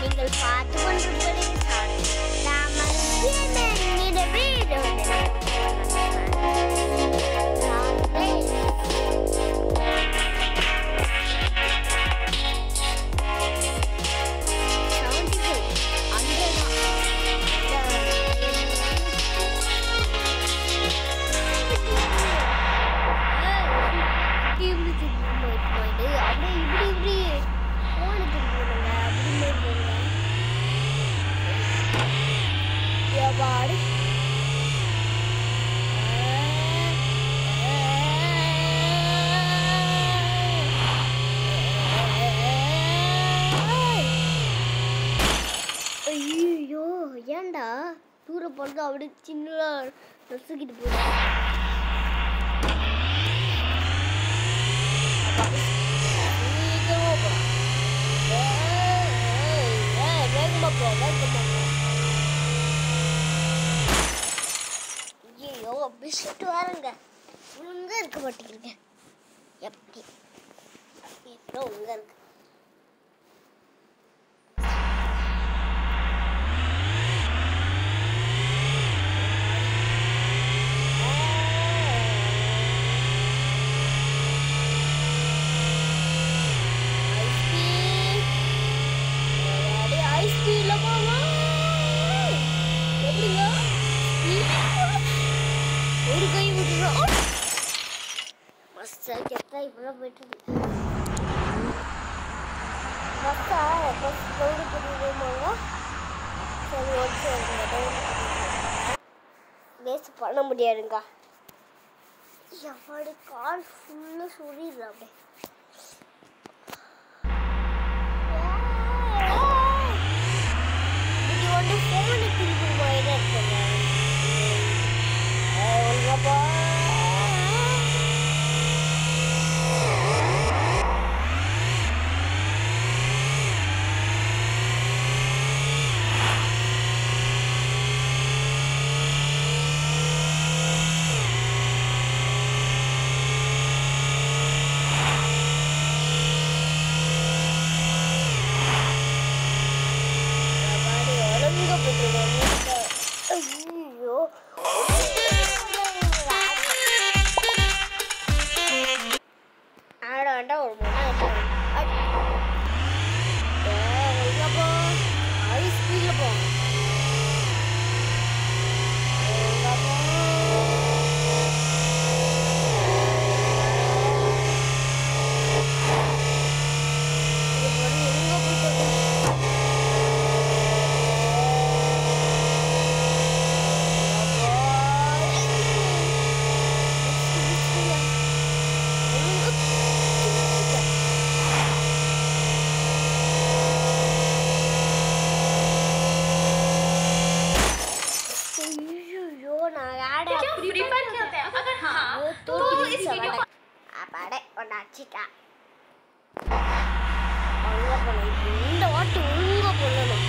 நீங்கள் பார்த்து கொண்டிருப்பது ஏன்டா தூர போறது அப்படியே சின்னதா நசுக்கிட்டு போகுது. ஐயோ பிஸ்கட் வாருங்க ஒழுங்கா இருக்க மாட்டேங்கிறீங்க. எப்படி இப்போ ஒழுங்கா இருக்கு. ஒரு கை விட்டுறோம் மஸ்டா கெட்டா இப்படிலாம் போயிட்டு மஸ்டா எப்போ ஸ்லோடு பண்ணிடுவோமாங்க. சரி ஓகே வேஸ்ட் பண்ண முடியாதுங்க. எவ்வளோ கால் ஃபுல்லாக சுரிடுற அப்படியே. இது ஒன்று ஃபோனு திருப்பி மாதிரி இருக்குங்க. இந்த வாட்டு ஒழுங்கா பண்ணணும்.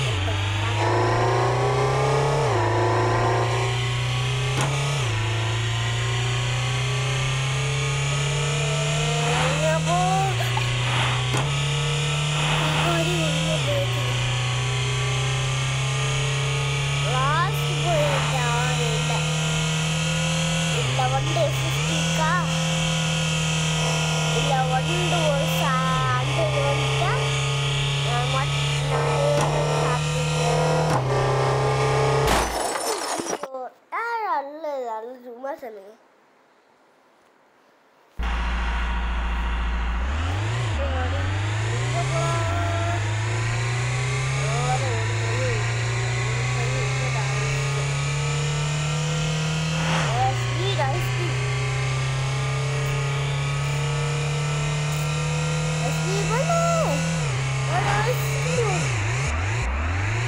சொல்லுங்க.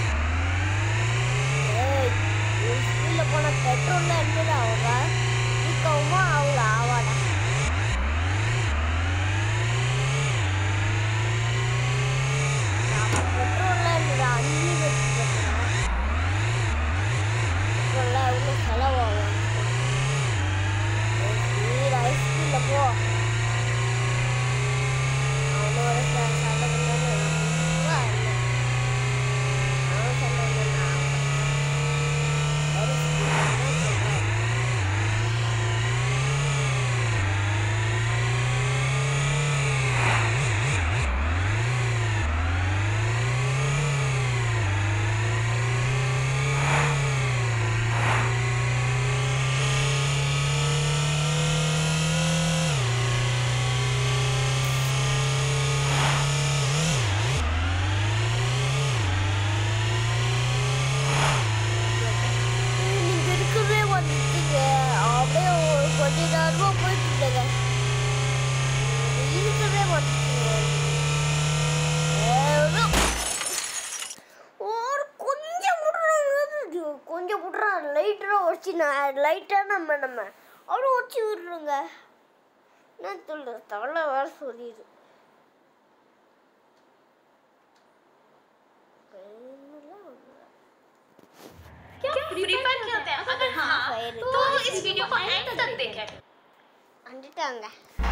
பெட்ரோல்ல என்னடா வச்சு நான் லைட்டாக நம்ம அவ்வளோ வச்சு விடுறோங்க. என்ன சொல்ற தவளை வேறு சொல்லிடு. क्या फ्री फायर खेलते हैं? अगर हाँ तो इस वीडियो को एंड तक देखें. வந்துட்டாங்க.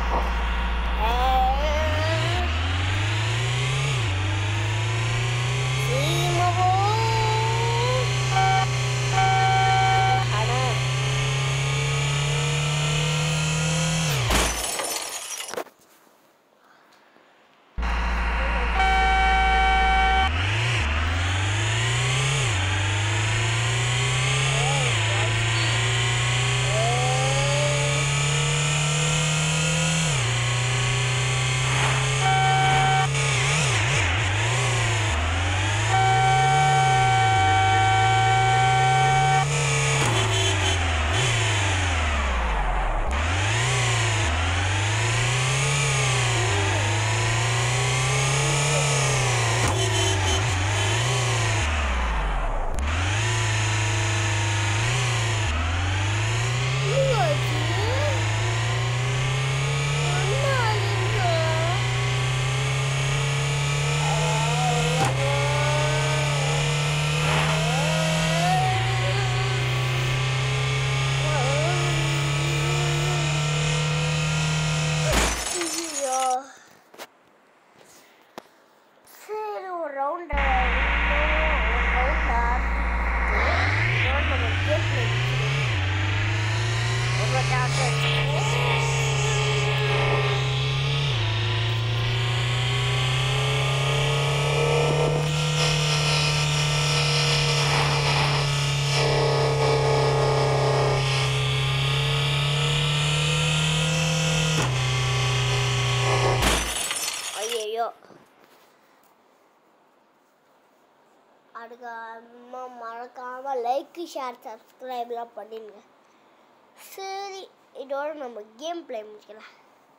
அதுக்கு அம்மா மறக்காமல் லைக் ஷேர் சப்ஸ்கிரைப்லாம் பண்ணிடுங்க. சரி, இதோட நம்ம கேம் ப்ளே முடிக்கலாம்.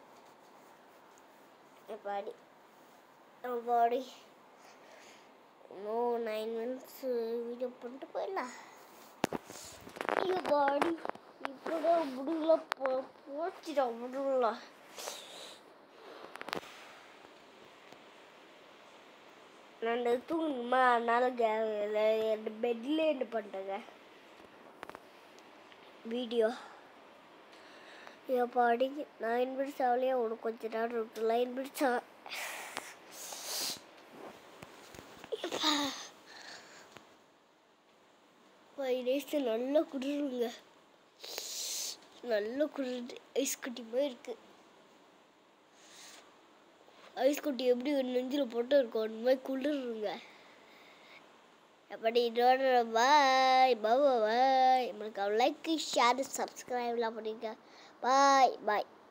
பாடி இன்னும் 9 மினிட்ஸ் வீடியோ பண்ணிட்டு போயிடலாம். ஐயோ பாடி இப்போதான் முடியல போச்சுடா முடியல. நான் தூங்கணுமா, அதனால பெட்ல என்ன பண்ணுறேங்க வீடியோ. பாடி 9 மினிட்ஸ் ஆகலையே, உனக்கு கொஞ்ச நேரம் இருக்கு. 9 மினிட்ஸ் 5 டேஸ் நல்லா குளிருங்க. நல்லா குளிருது. ஐஸ் கட்டி போய் இருக்கு. ஐஸ் கட்டி எப்படி நெஞ்சில் போட்டு இருக்கும் அந்த மாதிரி குளிருங்க. அப்படி இதோட பாய் பாய் பாய். நம்மளுக்கு லைக் ஷேர் சப்ஸ்கிரைப்லாம் பண்ணிக்க. பாய் பாய்.